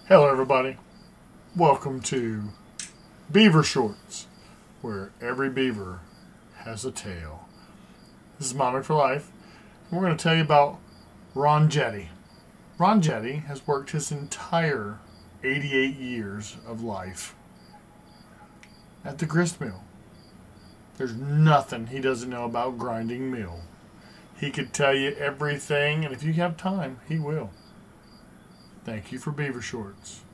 Hello everybody, welcome to Beaver Shorts, where every beaver has a tail. This is Monic for Life, and we're going to tell you about Ronjaty. Ronjaty has worked his entire 88 years of life at the grist mill. There's nothing he doesn't know about grinding meal. He could tell you everything, and if you have time, he will. Thank you for Beaver Shorts.